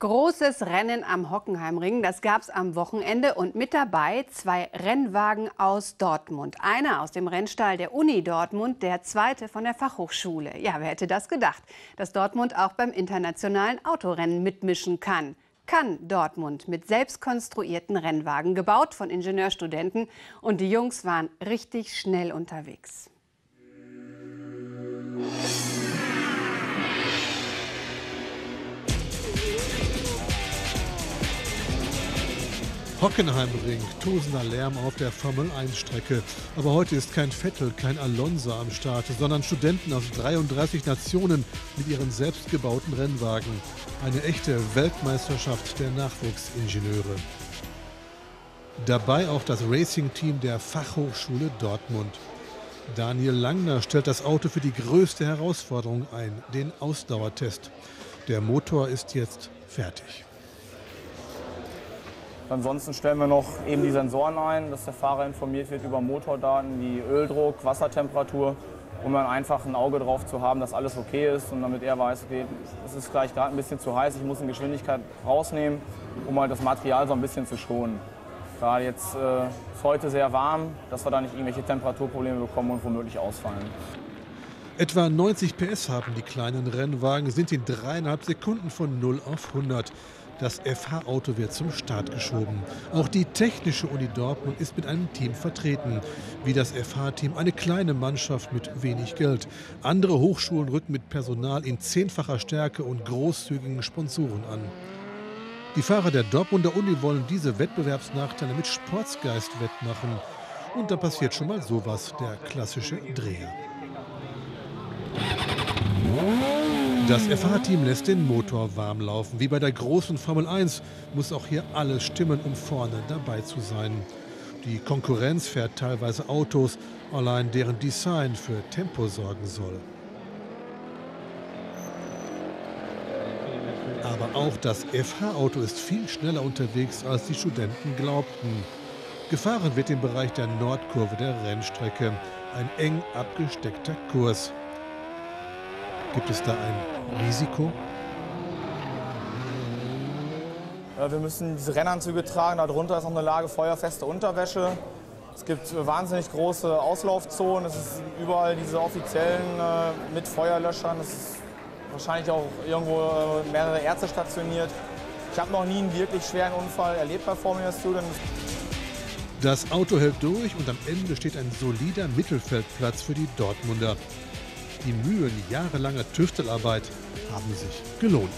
Großes Rennen am Hockenheimring, das gab es am Wochenende und mit dabei 2 Rennwagen aus Dortmund. Einer aus dem Rennstall der Uni Dortmund, der zweite von der Fachhochschule. Ja, wer hätte das gedacht, dass Dortmund auch beim internationalen Autorennen mitmischen kann. Kann Dortmund mit selbst konstruierten Rennwagen, gebaut von Ingenieurstudenten. Und die Jungs waren richtig schnell unterwegs. Hockenheimring, tosender Lärm auf der Formel-1-Strecke. Aber heute ist kein Vettel, kein Alonso am Start, sondern Studenten aus 33 Nationen mit ihren selbstgebauten Rennwagen. Eine echte Weltmeisterschaft der Nachwuchsingenieure. Dabei auch das Racing-Team der Fachhochschule Dortmund. Daniel Langner stellt das Auto für die größte Herausforderung ein, den Ausdauertest. Der Motor ist jetzt fertig. Ansonsten stellen wir noch eben die Sensoren ein, dass der Fahrer informiert wird über Motordaten wie Öldruck, Wassertemperatur, um dann einfach ein Auge drauf zu haben, dass alles okay ist und damit er weiß, okay, es ist gleich gerade ein bisschen zu heiß, ich muss eine Geschwindigkeit rausnehmen, um halt das Material so ein bisschen zu schonen. Gerade jetzt ist heute sehr warm, dass wir da nicht irgendwelche Temperaturprobleme bekommen und womöglich ausfallen. Etwa 90 PS haben die kleinen Rennwagen, sind in 3,5 Sekunden von 0 auf 100. Das FH-Auto wird zum Start geschoben. Auch die Technische Uni Dortmund ist mit einem Team vertreten. Wie das FH-Team eine kleine Mannschaft mit wenig Geld. Andere Hochschulen rücken mit Personal in 10-facher Stärke und großzügigen Sponsoren an. Die Fahrer der Dortmunder Uni wollen diese Wettbewerbsnachteile mit Sportsgeist wettmachen. Und da passiert schon mal sowas, der klassische Dreher. Das FH-Team lässt den Motor warm laufen. Wie bei der großen Formel 1 muss auch hier alles stimmen, um vorne dabei zu sein. Die Konkurrenz fährt teilweise Autos, allein deren Design für Tempo sorgen soll. Aber auch das FH-Auto ist viel schneller unterwegs, als die Studenten glaubten. Gefahren wird im Bereich der Nordkurve der Rennstrecke. Ein eng abgesteckter Kurs. Gibt es da ein Risiko? Wir müssen diese Rennanzüge tragen, darunter ist noch eine Lage feuerfeste Unterwäsche. Es gibt wahnsinnig große Auslaufzonen, es ist überall diese offiziellen mit Feuerlöschern. Es ist wahrscheinlich auch irgendwo mehrere Ärzte stationiert. Ich habe noch nie einen wirklich schweren Unfall erlebt bei Formula Student. Das Auto hält durch und am Ende steht ein solider Mittelfeldplatz für die Dortmunder. Die Mühen jahrelanger Tüftelarbeit haben sich gelohnt.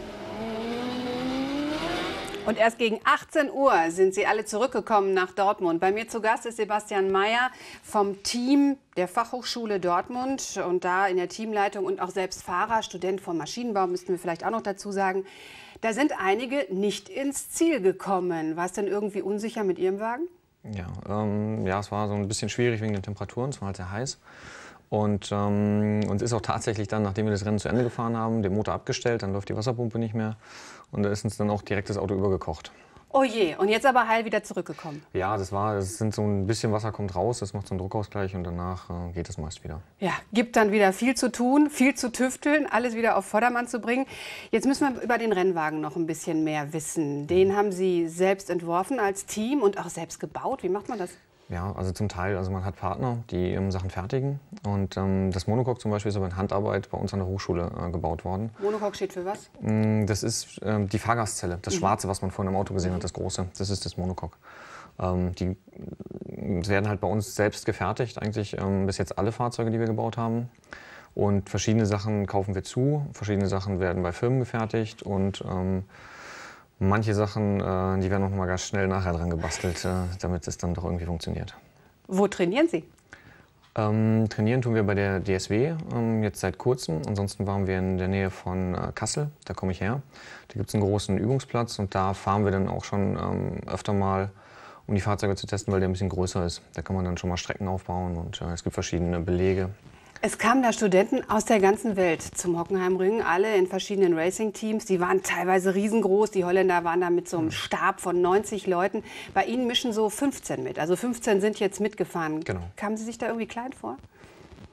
Und erst gegen 18 Uhr sind sie alle zurückgekommen nach Dortmund. Bei mir zu Gast ist Sebastian Meyer vom Team der Fachhochschule Dortmund und da in der Teamleitung und auch selbst Fahrer, Student vom Maschinenbau, müssten wir vielleicht auch noch dazu sagen. Da sind einige nicht ins Ziel gekommen. War es denn irgendwie unsicher mit Ihrem Wagen? Ja, es war so ein bisschen schwierig wegen den Temperaturen, es war halt sehr heiß. Und uns ist auch tatsächlich dann, nachdem wir das Rennen zu Ende gefahren haben, der Motor abgestellt, dann läuft die Wasserpumpe nicht mehr und da ist uns dann auch direkt das Auto übergekocht. Oh je, und jetzt aber heil wieder zurückgekommen. Ja, das sind so ein bisschen Wasser kommt raus, das macht so einen Druckausgleich und danach geht es meist wieder. Ja, gibt dann wieder viel zu tun, viel zu tüfteln, alles wieder auf Vordermann zu bringen. Jetzt müssen wir über den Rennwagen noch ein bisschen mehr wissen. Den haben Sie selbst entworfen als Team und auch selbst gebaut. Wie macht man das? Ja, also zum Teil, also man hat Partner, die Sachen fertigen und das Monocoque zum Beispiel ist aber in Handarbeit bei uns an der Hochschule gebaut worden. Monocoque steht für was? Das ist die Fahrgastzelle, das Schwarze, was man vorhin im Auto gesehen hat, das Große, das ist das Monocoque. Die werden halt bei uns selbst gefertigt, eigentlich bis jetzt alle Fahrzeuge, die wir gebaut haben. Und verschiedene Sachen kaufen wir zu, verschiedene Sachen werden bei Firmen gefertigt und manche Sachen, die werden noch mal ganz schnell nachher dran gebastelt, damit es dann doch irgendwie funktioniert. Wo trainieren Sie? Trainieren tun wir bei der DSW jetzt seit kurzem. Ansonsten waren wir in der Nähe von Kassel, da komme ich her. Da gibt es einen großen Übungsplatz und da fahren wir dann auch schon öfter mal, um die Fahrzeuge zu testen, weil der ein bisschen größer ist. Da kann man dann schon mal Strecken aufbauen und es gibt verschiedene Belege. Es kamen da Studenten aus der ganzen Welt zum Hockenheimring, alle in verschiedenen Racing-Teams. Die waren teilweise riesengroß. Die Holländer waren da mit so einem Stab von 90 Leuten. Bei Ihnen mischen so 15 mit. Also 15 sind jetzt mitgefahren. Genau. Kamen Sie sich da irgendwie klein vor?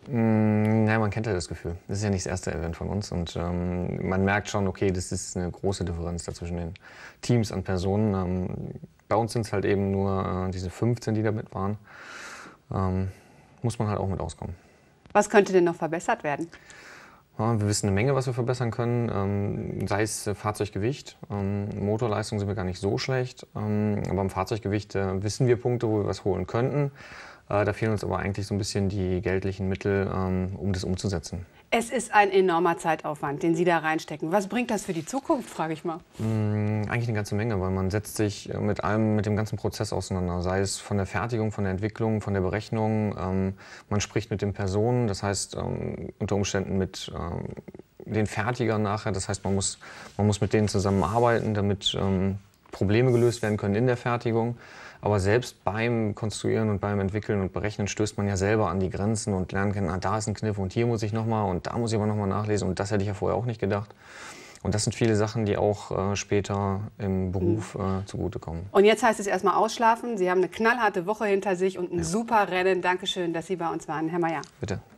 Ja, man kennt ja das Gefühl. Das ist ja nicht das erste Event von uns und man merkt schon, okay, das ist eine große Differenz da zwischen den Teams an Personen. Bei uns sind es halt eben nur diese 15, die da mit waren. Muss man halt auch mit auskommen. Was könnte denn noch verbessert werden? Ja, wir wissen eine Menge, was wir verbessern können, sei es Fahrzeuggewicht. Motorleistung sind wir gar nicht so schlecht, aber im Fahrzeuggewicht wissen wir Punkte, wo wir was holen könnten. Da fehlen uns aber eigentlich so ein bisschen die geldlichen Mittel, um das umzusetzen. Es ist ein enormer Zeitaufwand, den Sie da reinstecken. Was bringt das für die Zukunft, frage ich mal? Eigentlich eine ganze Menge, weil man setzt sich mit dem ganzen Prozess auseinander. Sei es von der Fertigung, von der Entwicklung, von der Berechnung. Man spricht mit den Personen, das heißt unter Umständen mit den Fertigern nachher. Das heißt, man muss mit denen zusammenarbeiten, damit Probleme gelöst werden können in der Fertigung. Aber selbst beim Konstruieren und beim Entwickeln und Berechnen stößt man ja selber an die Grenzen und lernt kennen, da ist ein Kniff und hier muss ich nochmal und da muss ich aber nochmal nachlesen und das hätte ich ja vorher auch nicht gedacht. Und das sind viele Sachen, die auch später im Beruf zugutekommen. Und jetzt heißt es erstmal ausschlafen. Sie haben eine knallharte Woche hinter sich und ein super Rennen. Dankeschön, dass Sie bei uns waren, Herr Meier. Bitte.